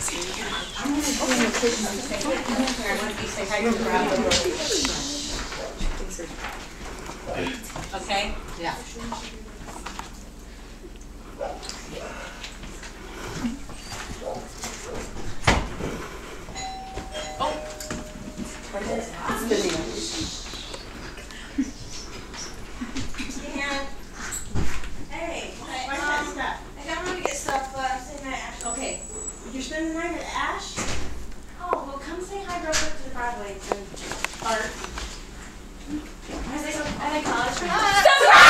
Okay? Yeah. Oh. What is that? Hey, I got money to get stuff, say hi to Ash. Okay. You're spending the night at Ash? Oh, well, come say hi real quick to the Broadway and Art. Are they college friends?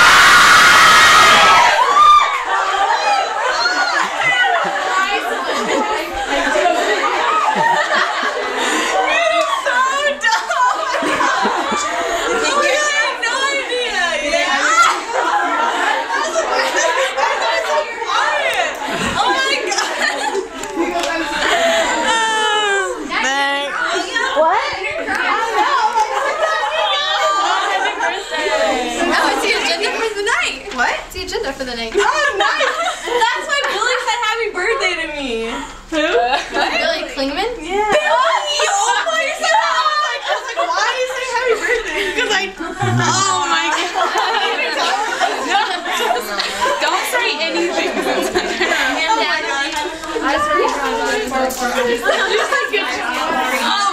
For the night. Oh, nice! That's why Billy said happy birthday to me. Who? Billy Klingman? Yeah. Billy! Oh my god! I was like, why are you saying happy birthday? Because oh my god. Don't say anything. I was pretty proud of it. Just like good job.